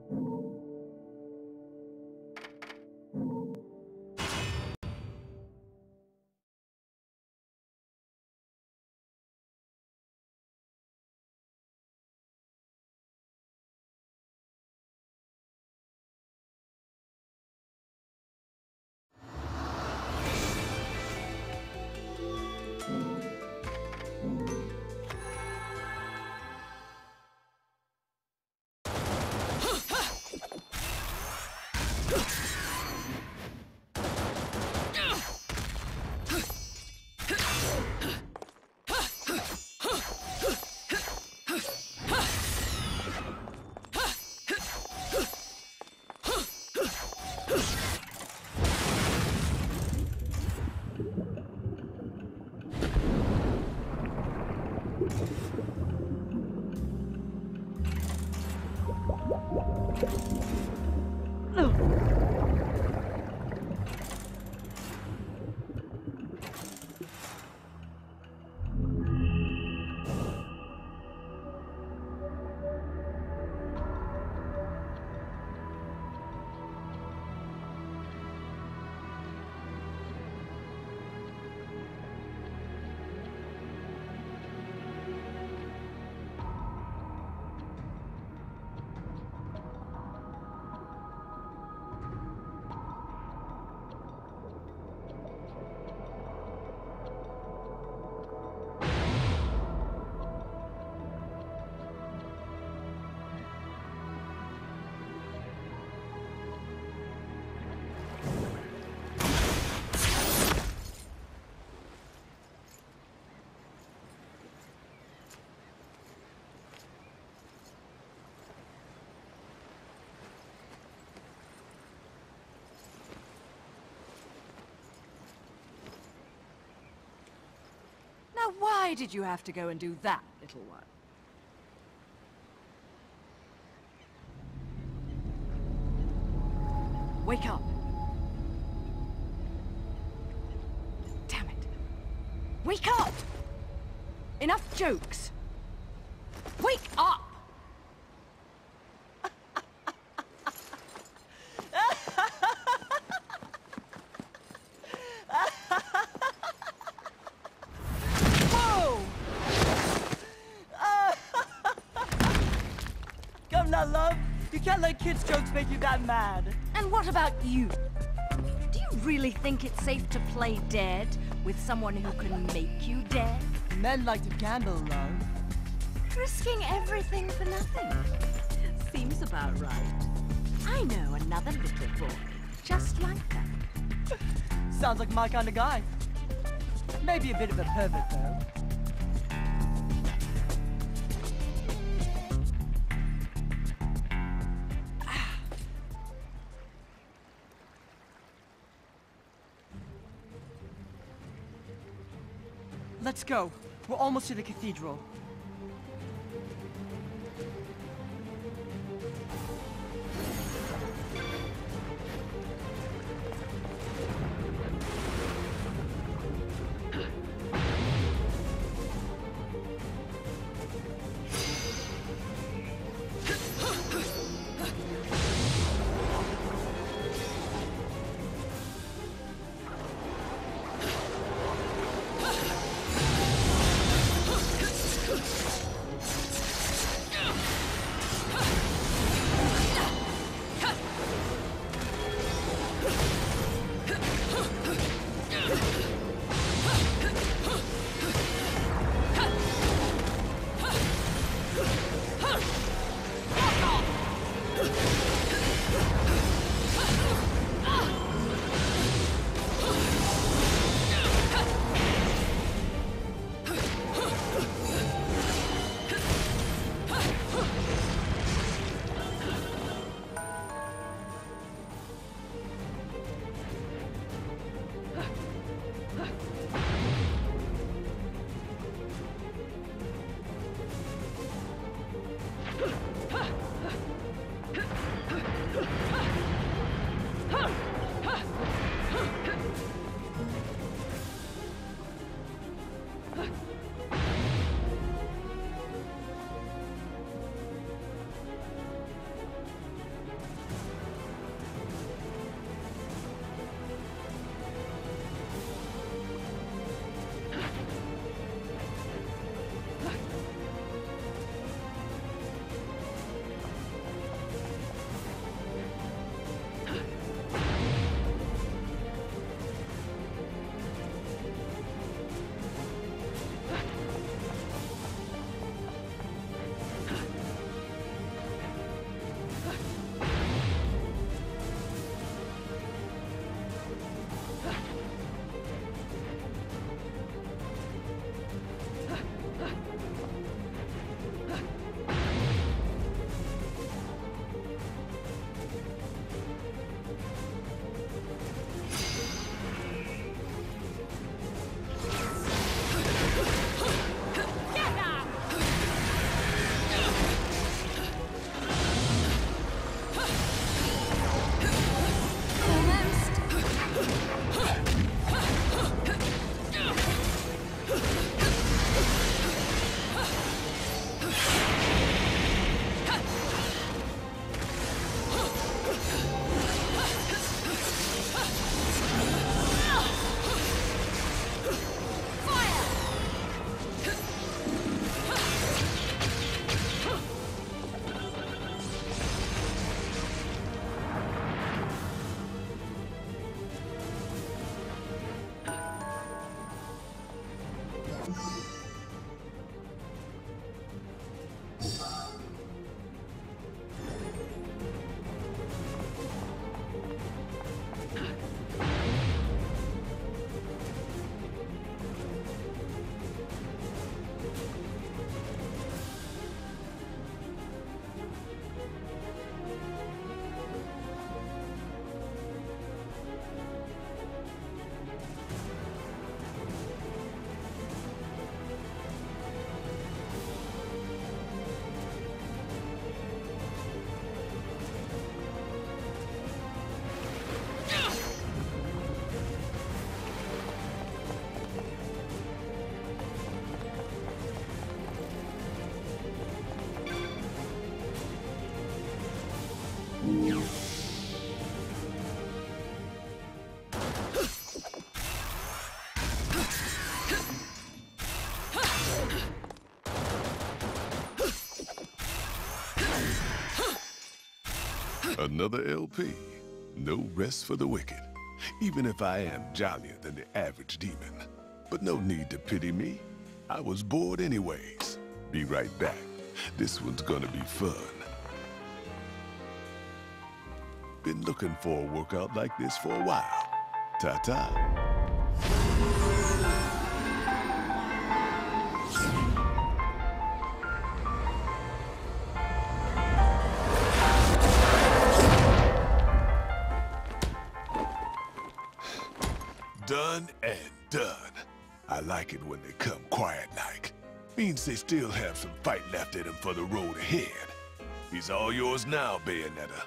Now, why did you have to go and do that, little one? Wake up! Damn it! Wake up! Enough jokes! Wake up! Love, you can't let kids' jokes make you that mad. And what about you? Do you really think it's safe to play dead with someone who can make you dead? Men like to gamble, love. Risking everything for nothing. Seems about right. I know another little boy just like that. Sounds like my kind of guy. Maybe a bit of a pervert, though. Let's go. We're almost to the cathedral. Another LP. No rest for the wicked. Even if I am jollier than the average demon. But no need to pity me. I was bored anyways. Be right back. This one's gonna be fun. Been looking for a workout like this for a while. Ta-ta. Done and done. I like it when they come quiet-like. Means they still have some fight left in them for the road ahead. He's all yours now, Bayonetta.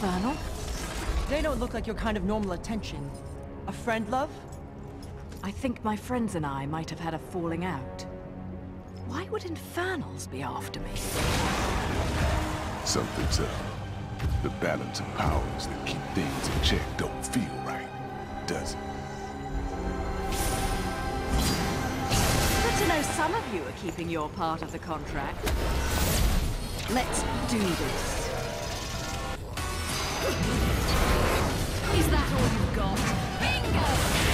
Infernal? They don't look like your kind of normal attention. A friend, love? I think my friends and I might have had a falling out. Why would Infernals be after me? Something's up. The balance of powers that keep things in check don't feel right, does it? Good to know some of you are keeping your part of the contract. Let's do this. Is that all you've got? Bingo!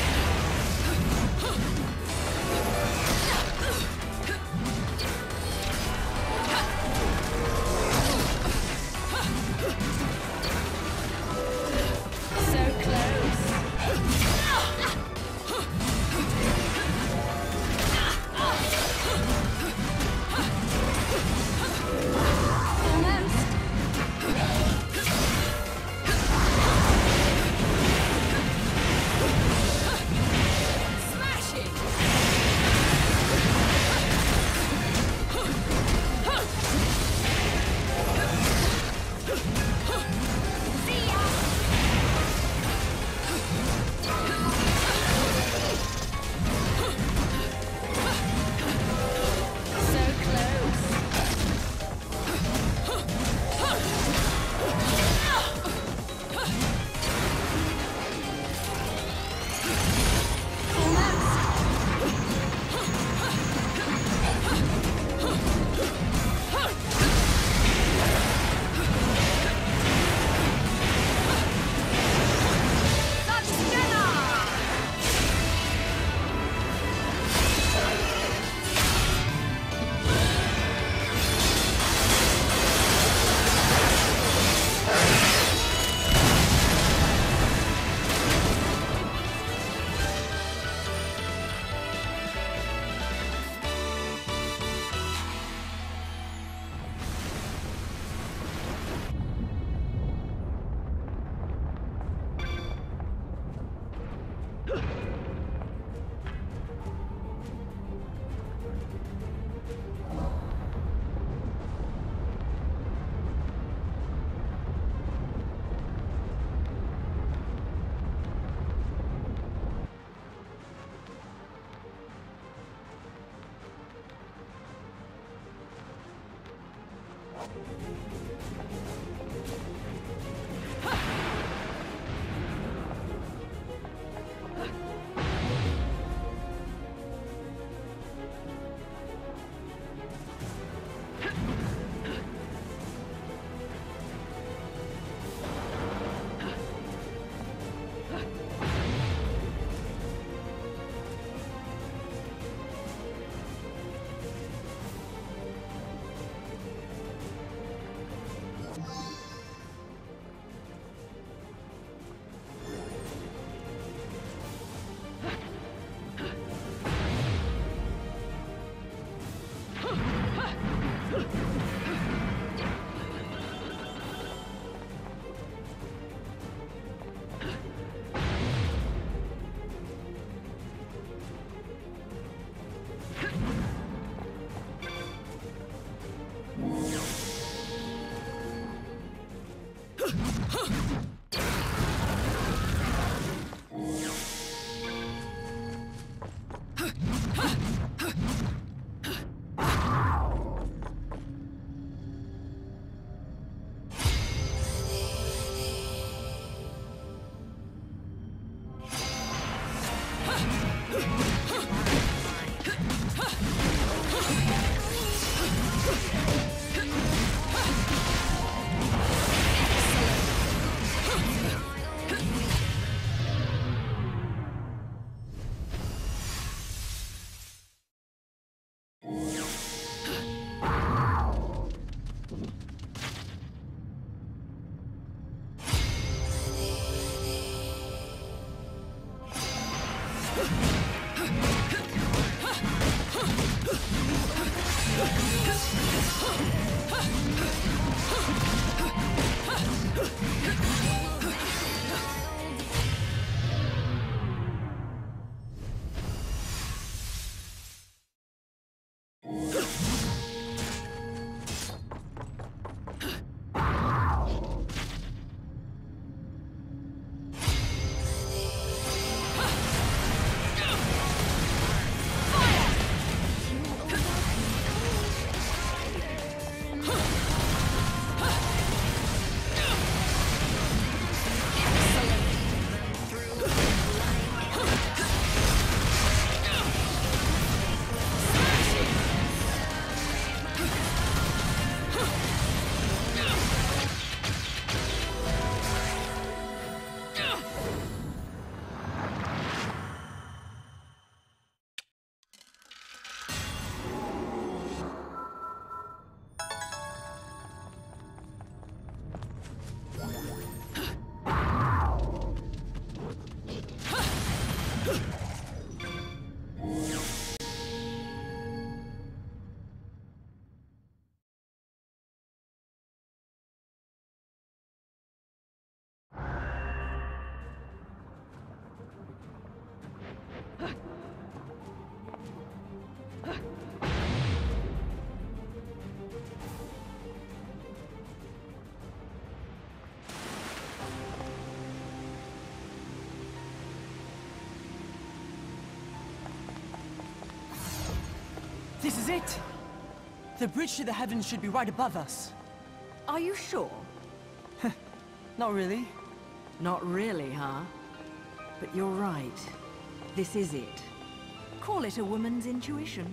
This is it! The bridge to the heavens should be right above us. Are you sure? Not really. Not really, huh? But you're right. This is it. Call it a woman's intuition.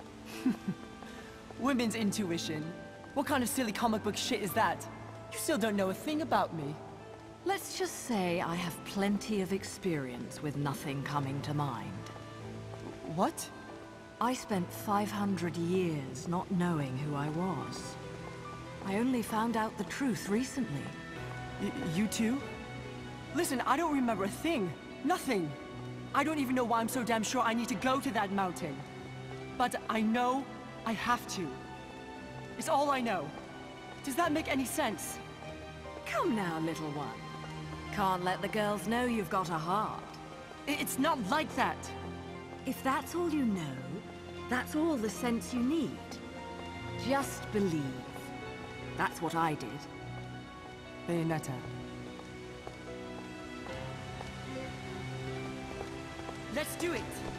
Women's intuition? What kind of silly comic book shit is that? You still don't know a thing about me. Let's just say I have plenty of experience with nothing coming to mind. What? I spent 500 years not knowing who I was. I only found out the truth recently. You too? Listen, I don't remember a thing. Nothing. I don't even know why I'm so damn sure I need to go to that mountain. But I know I have to. It's all I know. Does that make any sense? Come now, little one. Can't let the girls know you've got a heart. It's not like that. If that's all you know, that's all the sense you need. Just believe. That's what I did. Bayonetta. Let's do it!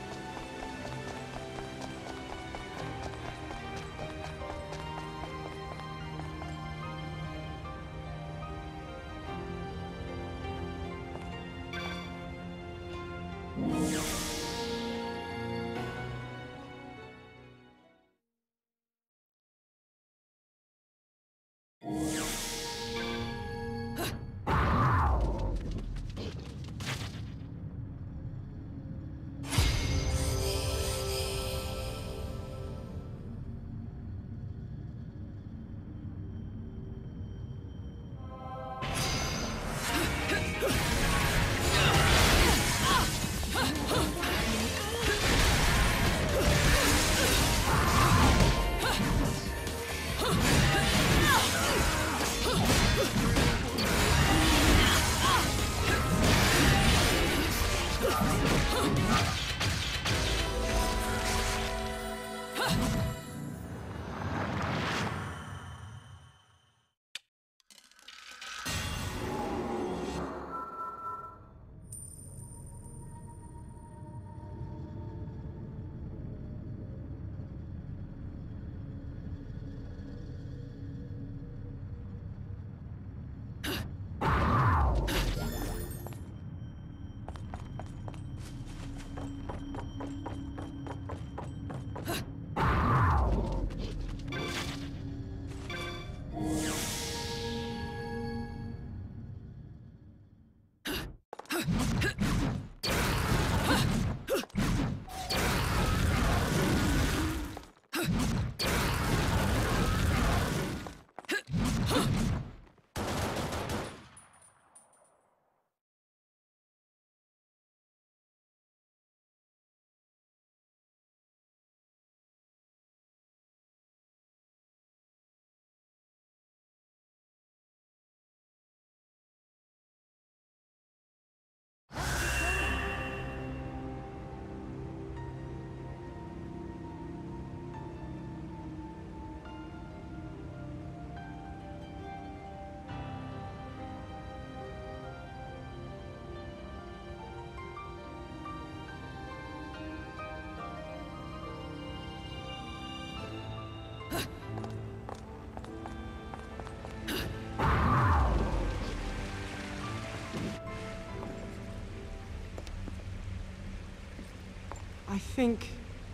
I think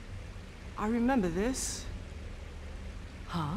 I remember this. Huh?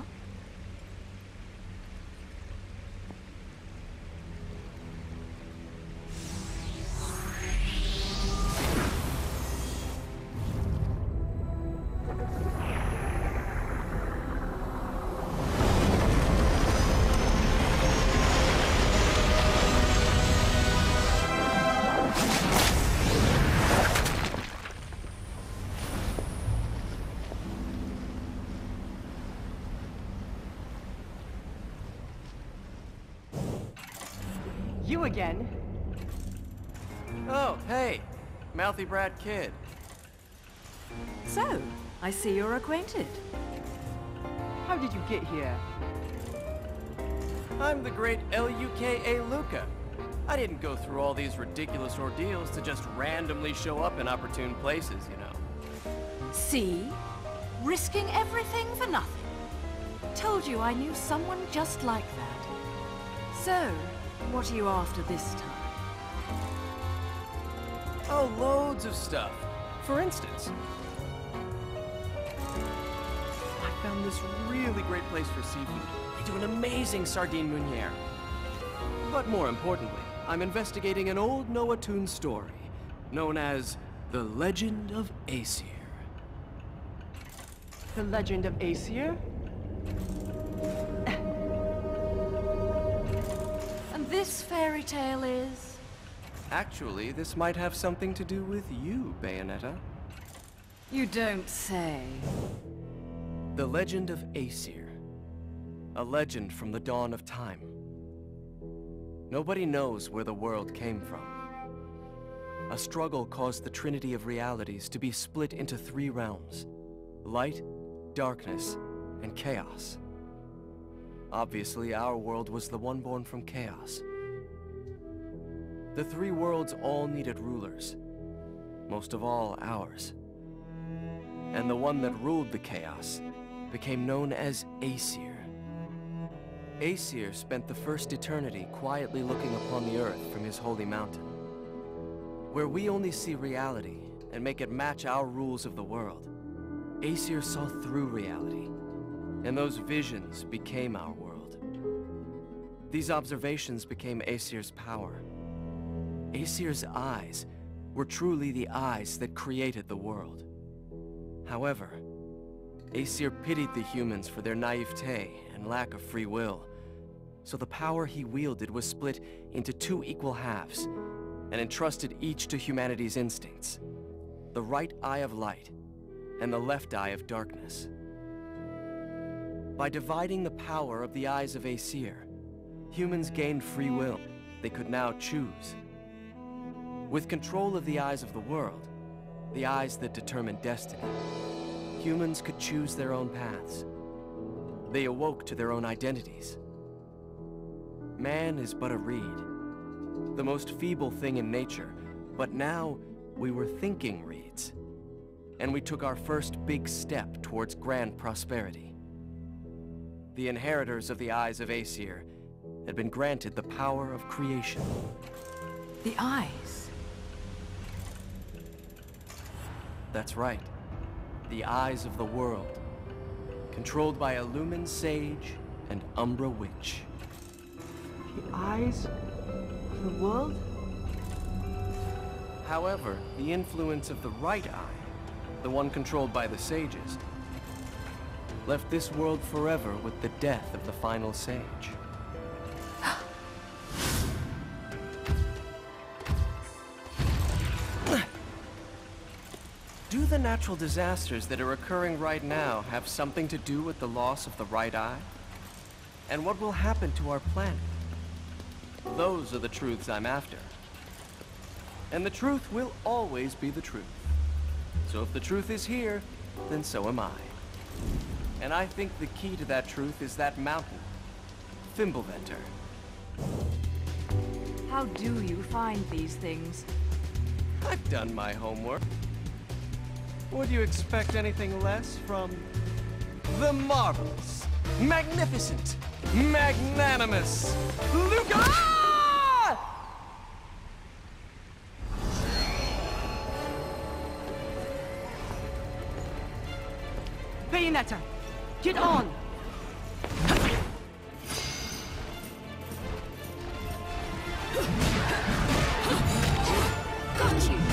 You again? Oh, hey, Mouthy Brat Kid. So, I see you're acquainted. How did you get here? I'm the great Luka Luca. I didn't go through all these ridiculous ordeals to just randomly show up in opportune places, you know. See? Risking everything for nothing. Told you I knew someone just like that. So, what are you after this time? Oh, loads of stuff. For instance, I found this really great place for seafood. They do an amazing sardine meuniere. But more importantly, I'm investigating an old Noah-Toon story, known as The Legend of Aesir. The Legend of Aesir? And this fairy tale is? Actually, this might have something to do with you, Bayonetta. You don't say. The Legend of Aesir. A legend from the dawn of time. Nobody knows where the world came from. A struggle caused the Trinity of Realities to be split into 3 realms: light, darkness, and chaos. Obviously, our world was the one born from chaos. The 3 worlds all needed rulers, most of all ours. And the one that ruled the chaos became known as Aesir. Aesir spent the first eternity quietly looking upon the earth from his holy mountain. Where we only see reality and make it match our rules of the world, Aesir saw through reality, and those visions became our world. These observations became Aesir's power. Aesir's eyes were truly the eyes that created the world. However, Aesir pitied the humans for their naivete and lack of free will, so the power he wielded was split into 2 equal halves and entrusted each to humanity's instincts: the right eye of light and the left eye of darkness. By dividing the power of the eyes of Aesir, humans gained free will. They could now choose. With control of the eyes of the world, the eyes that determine destiny, humans could choose their own paths. They awoke to their own identities. Man is but a reed, the most feeble thing in nature, but now we were thinking reeds, and we took our first big step towards grand prosperity. The inheritors of the eyes of Aesir had been granted the power of creation. The eyes. That's right. The eyes of the world, controlled by a Lumen Sage and Umbra Witch. The eyes of the world? However, the influence of the right eye, the one controlled by the sages, left this world forever with the death of the final sage. Do the natural disasters that are occurring right now have something to do with the loss of the right eye? And what will happen to our planet? Those are the truths I'm after. And the truth will always be the truth. So if the truth is here, then so am I. And I think the key to that truth is that mountain, Fimbulventr. How do you find these things? I've done my homework. Would you expect anything less from the marvelous, magnificent, magnanimous Luca? Bayonetta, get on! Got you!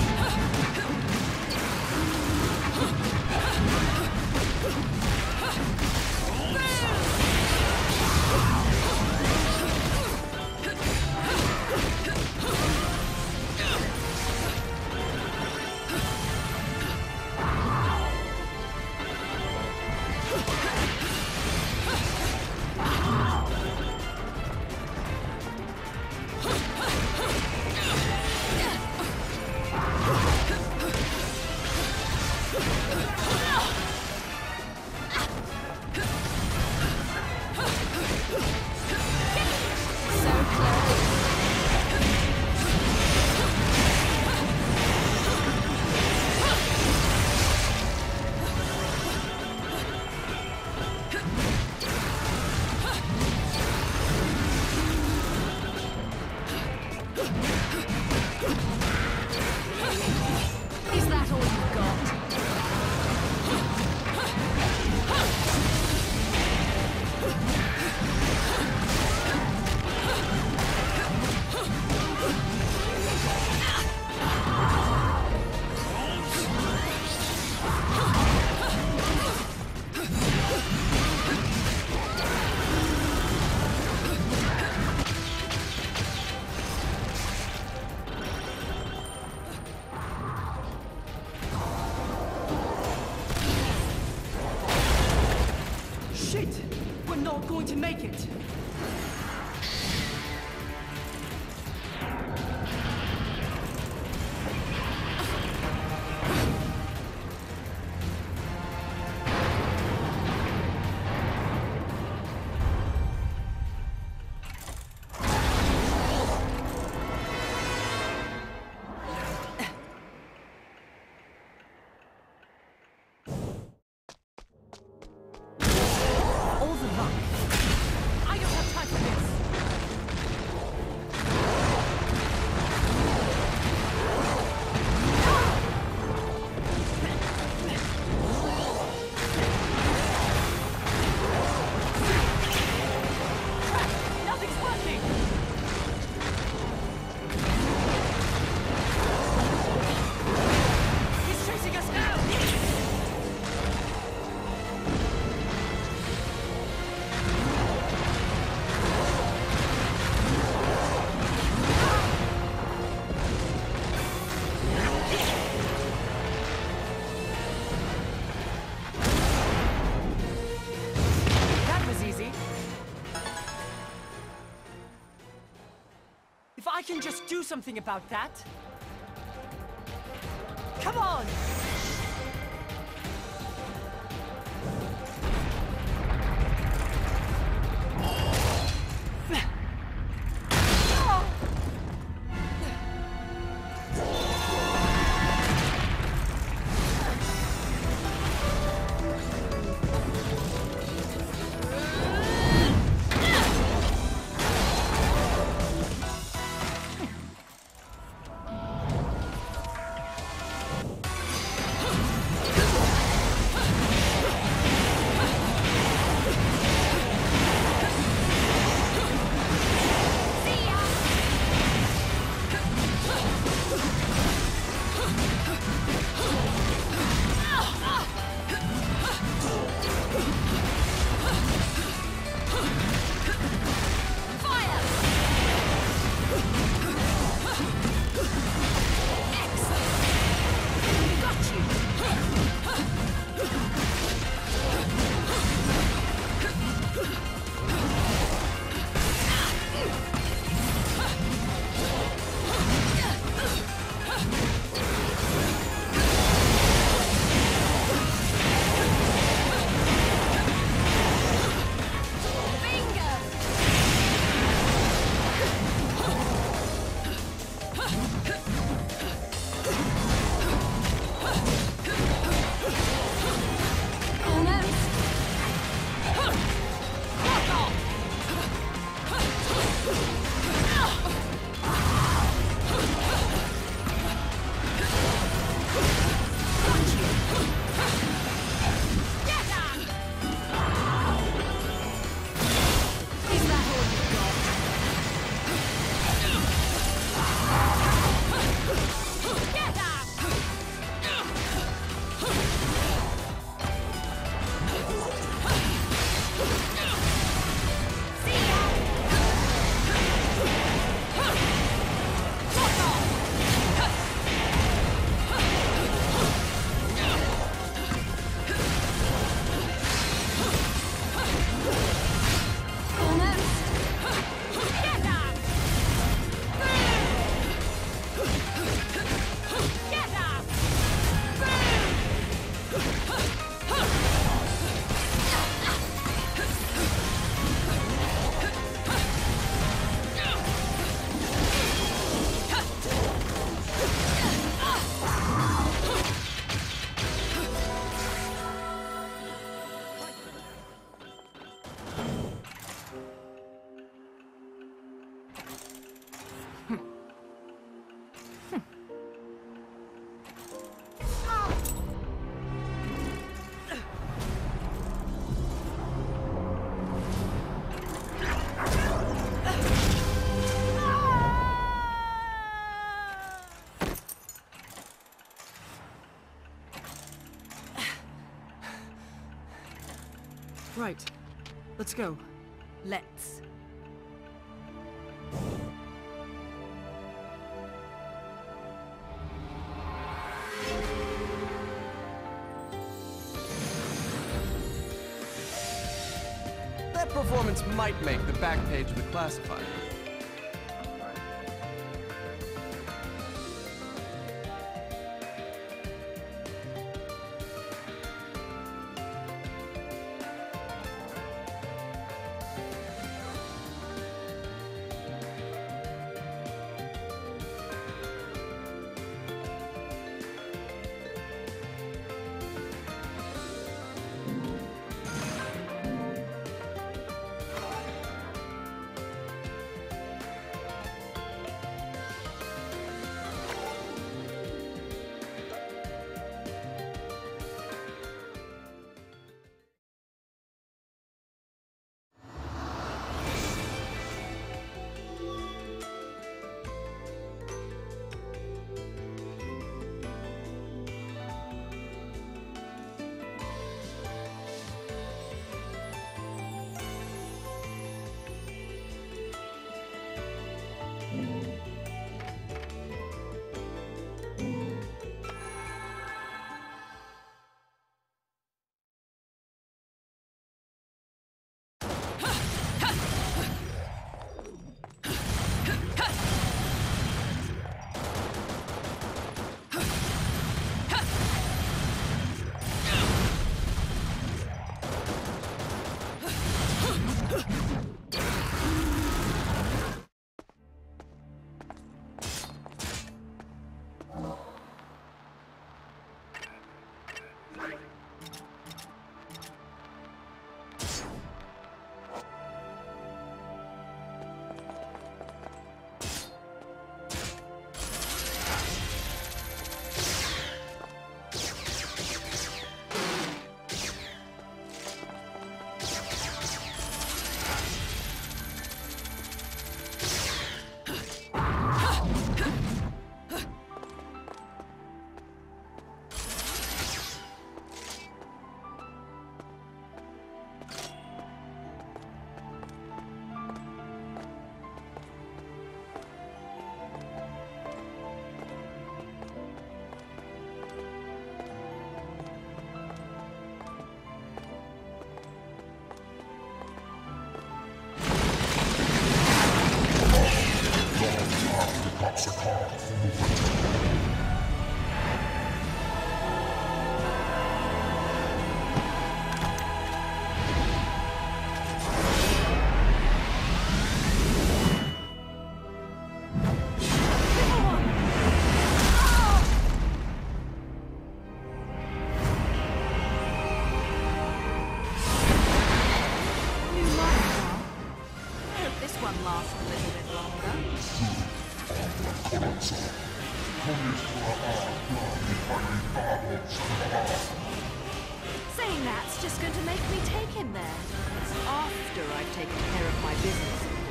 we're not going to make it. All the luck. I don't have time for this. Crap! Nothing's working! He's chasing us now! That was easy. If I can just do something about that. Come on! Right. Let's go. Let's. That performance might make the back page of the classified. Saying that's just going to make me take him there. After I've taken care of my business, of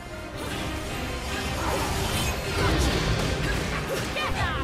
course. Get out!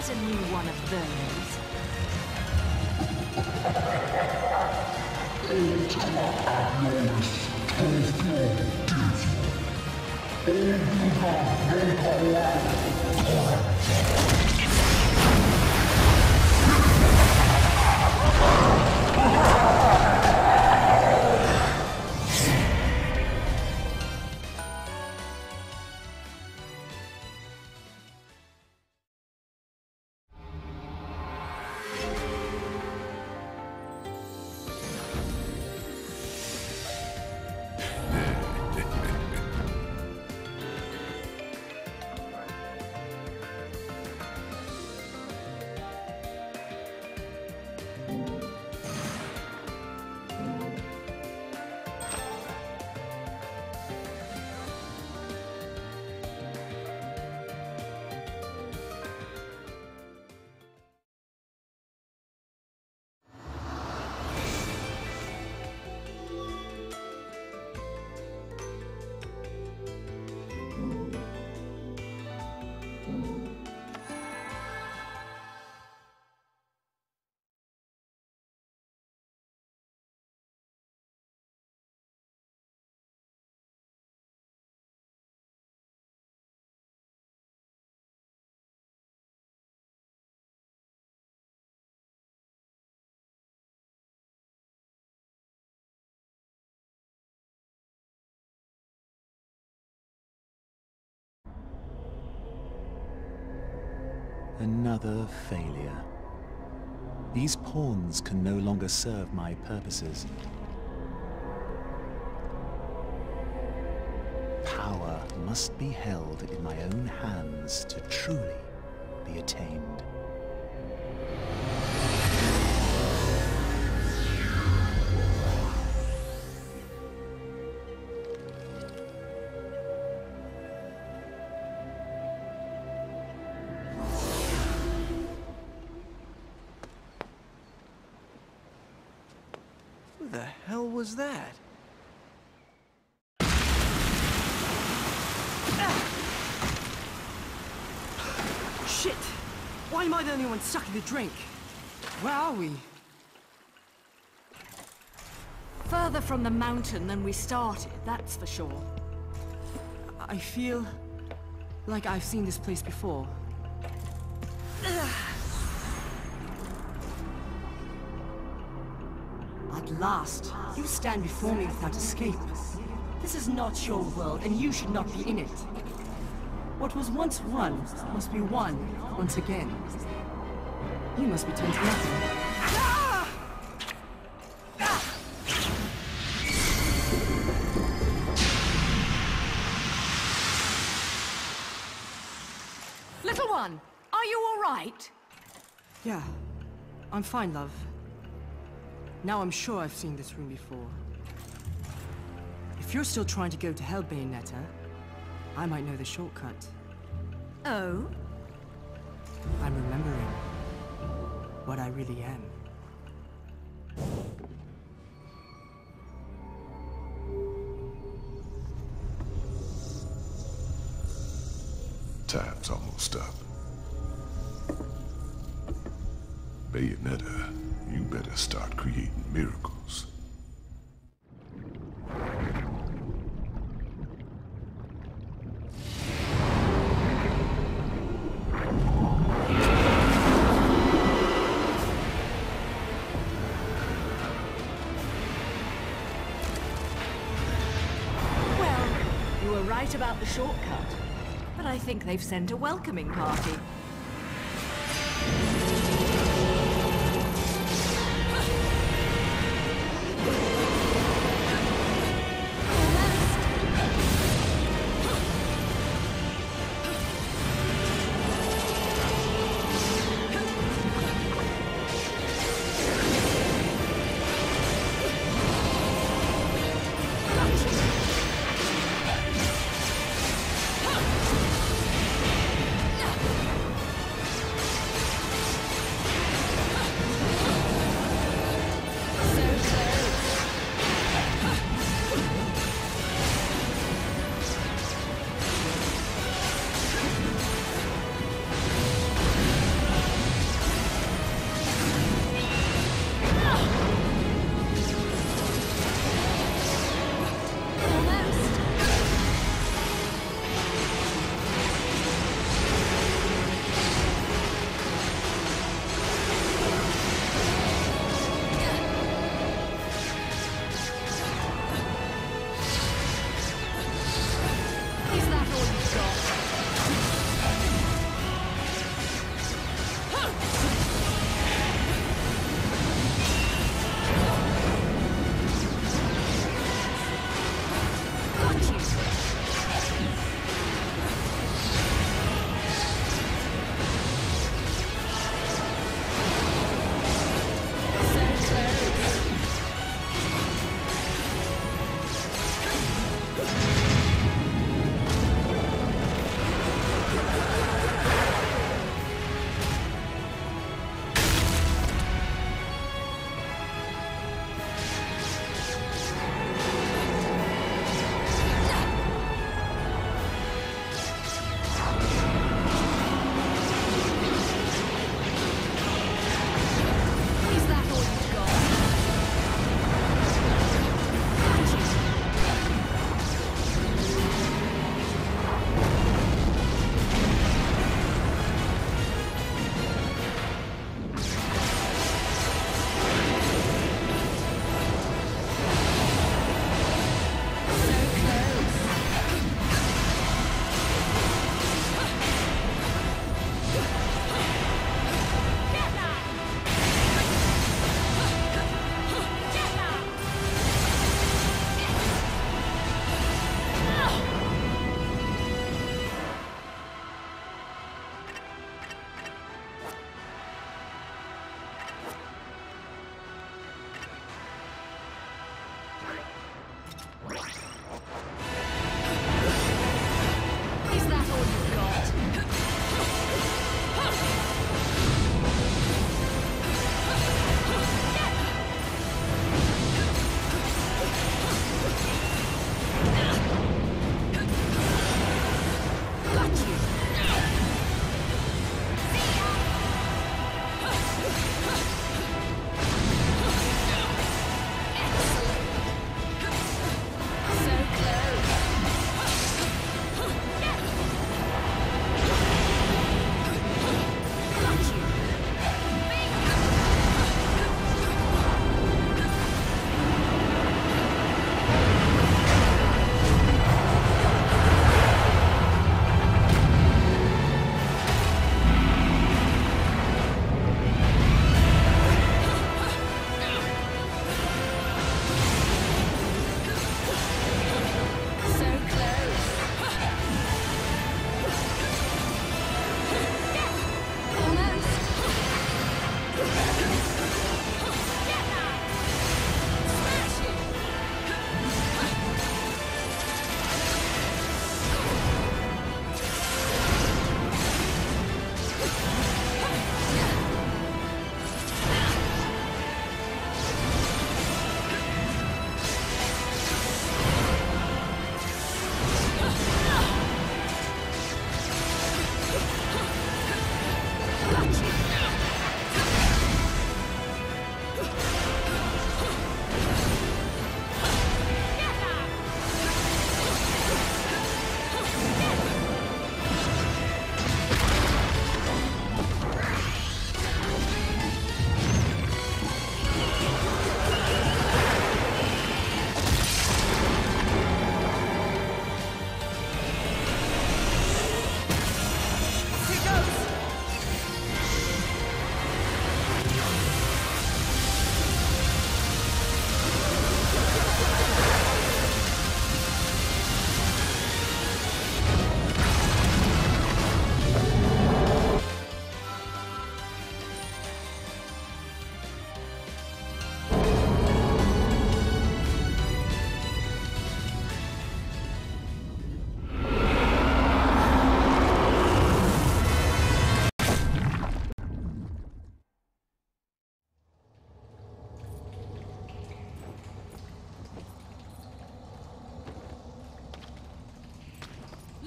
get a new one of those. Another failure. These pawns can no longer serve my purposes. Power must be held in my own hands to truly be attained. Who the hell was that? Shit! Why am I the only one stuck in the drink? Where are we? Further from the mountain than we started, that's for sure. I feel like I've seen this place before. At last, you stand before me without escape. This is not your world, and you should not be in it. What was once one must be one once again. You must be turned to nothing. Little one, are you all right? Yeah, I'm fine, love. Now I'm sure I've seen this room before. If you're still trying to go to hell, Bayonetta, I might know the shortcut. Oh? I'm remembering what I really am. Time's almost up. Bayonetta, you better start creating miracles. Well, you were right about the shortcut. But I think they've sent a welcoming party.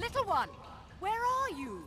Little one, where are you?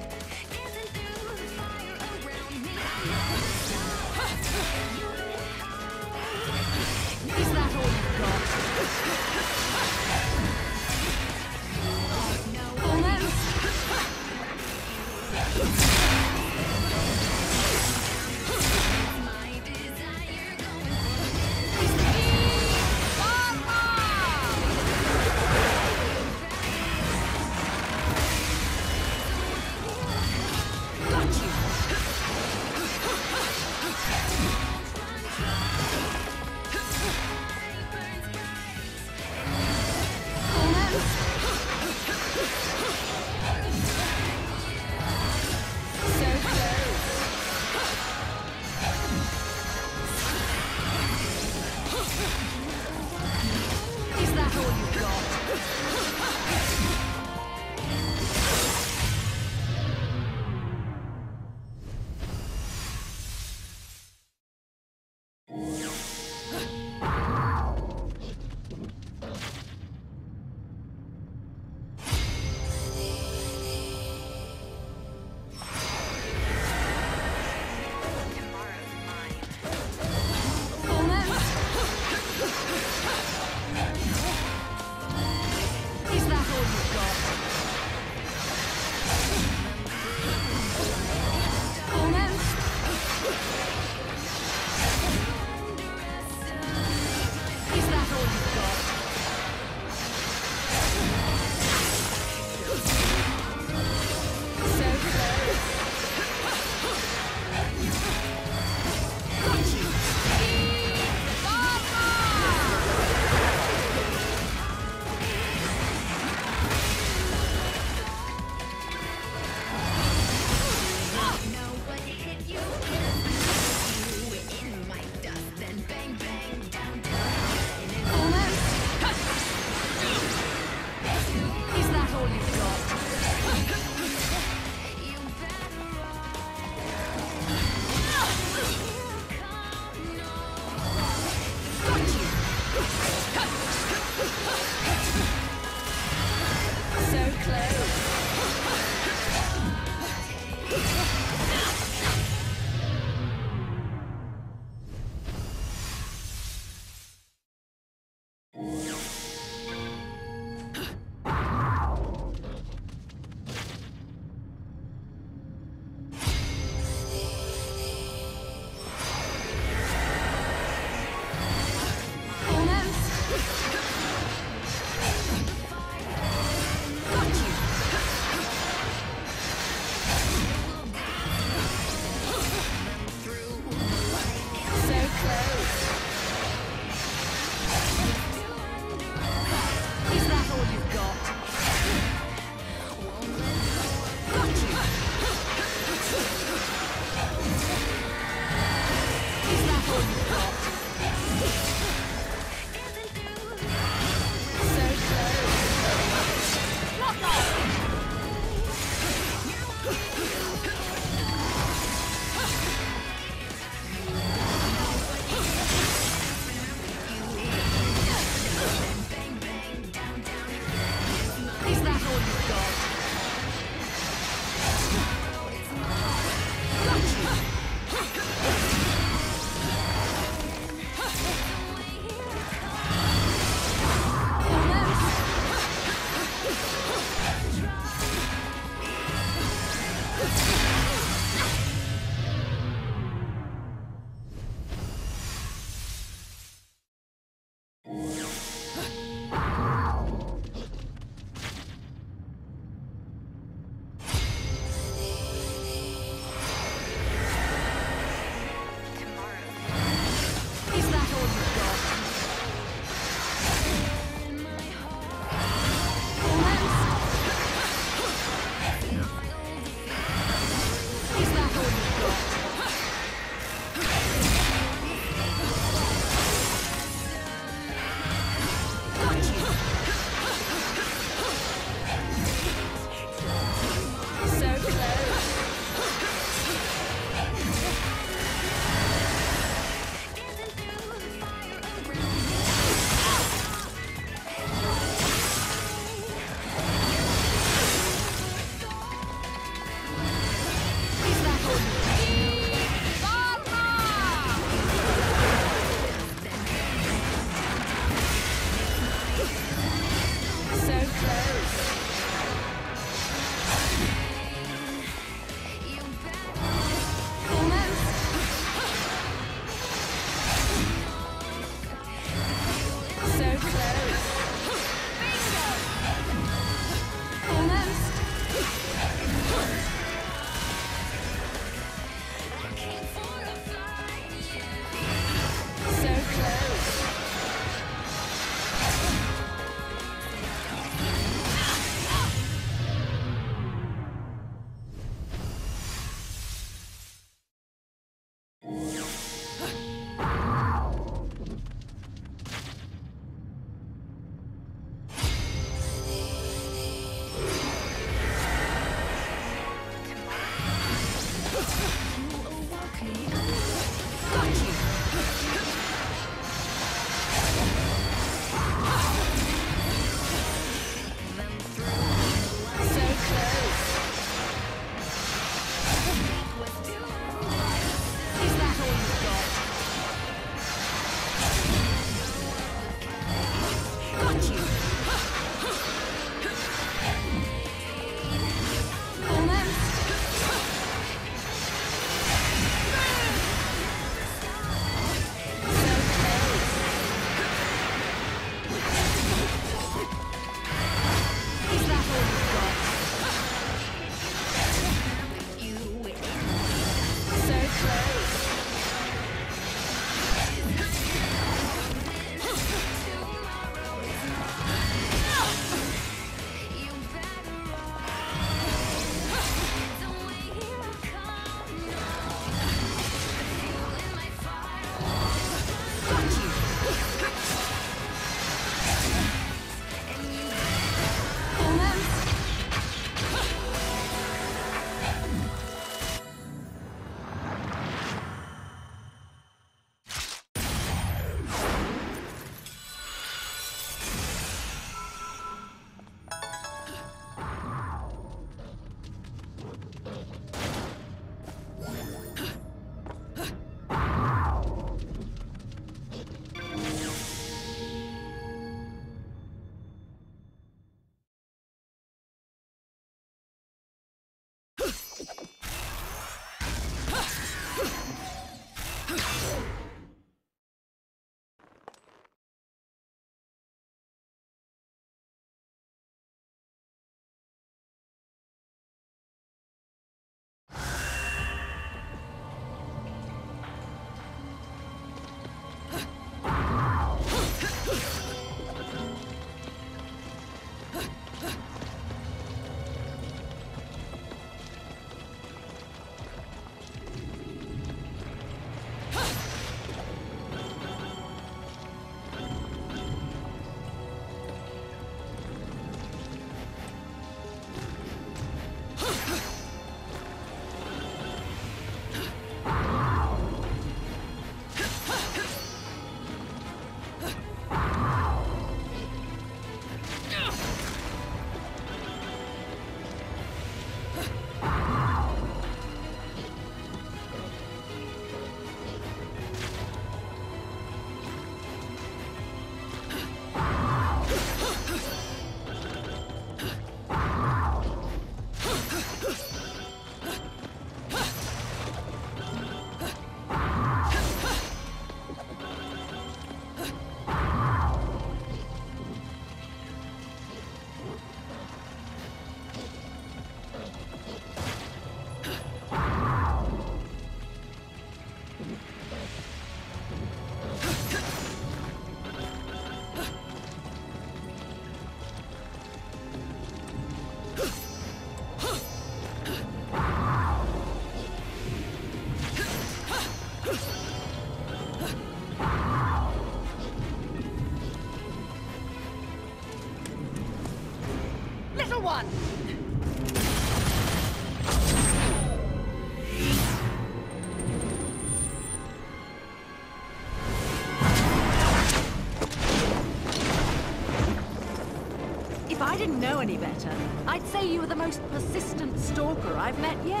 any better, I'd say you were the most persistent stalker I've met yet.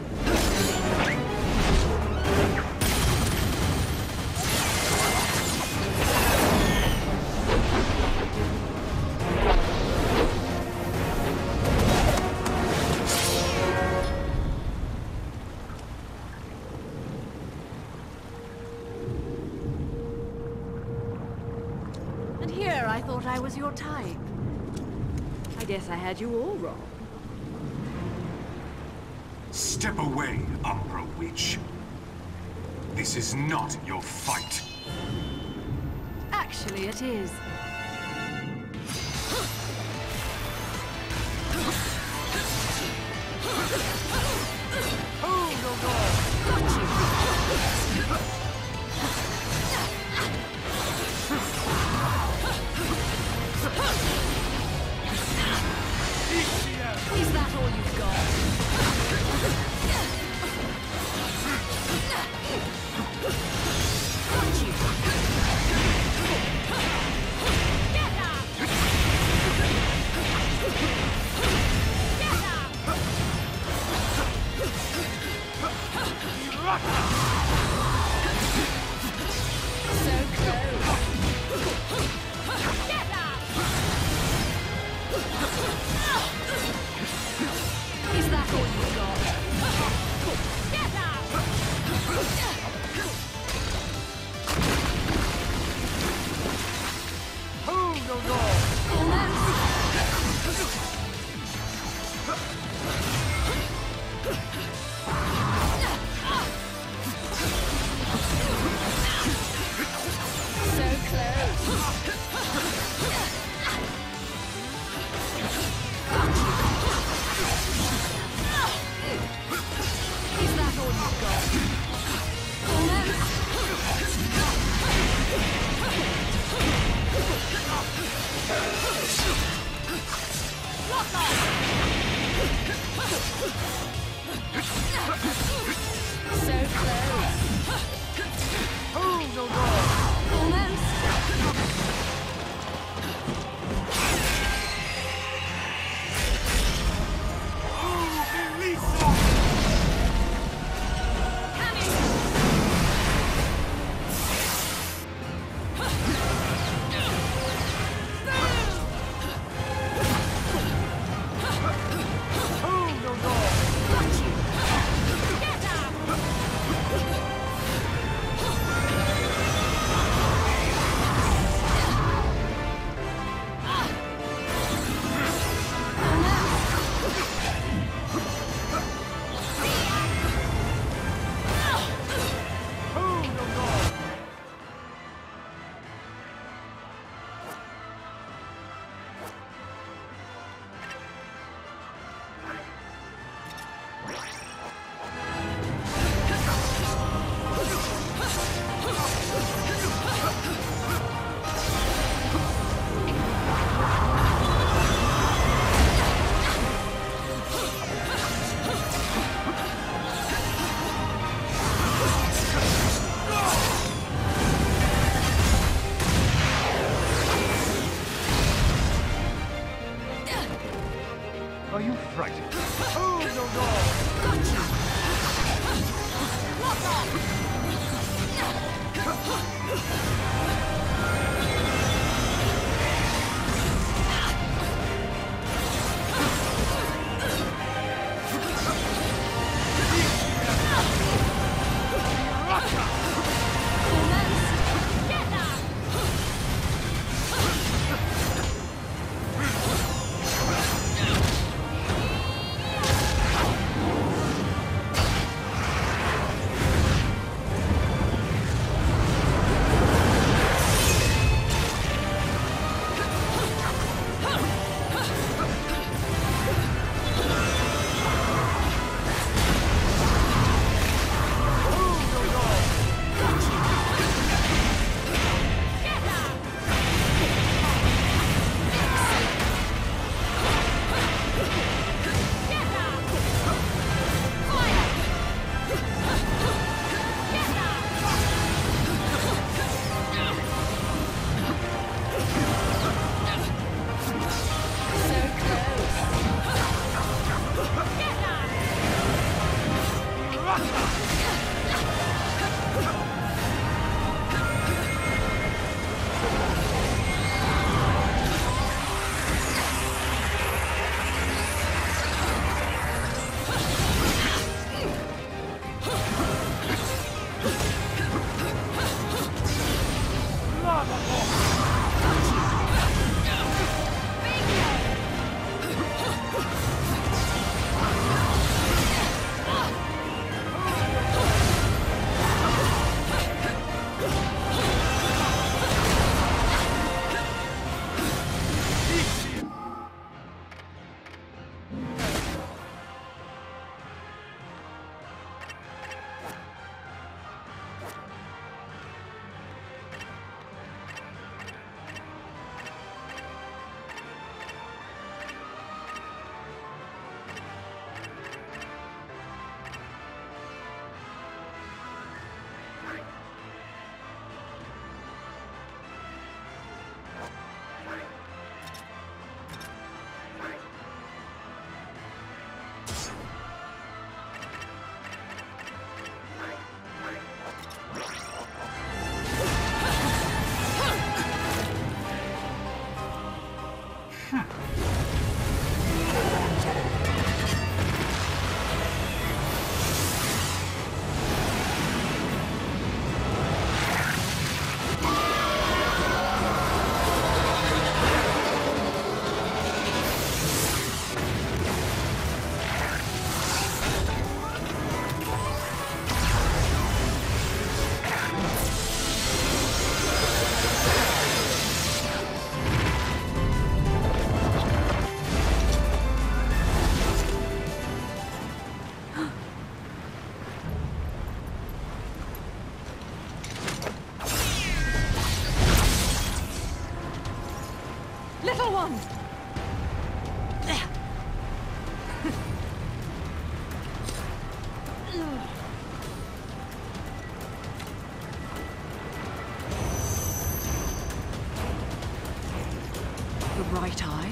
And here I thought I was your type. I guess I had you all wrong. Step away, Umbra Witch. This is not your fight. Actually, it is. Is that all you've got? Is that all you've got? Get out! Little one! The right eye?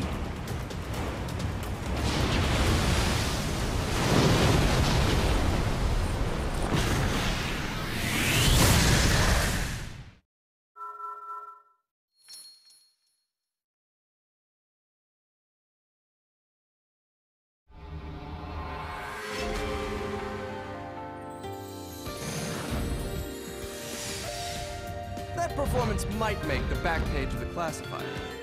That performance might make the back page of the classifier.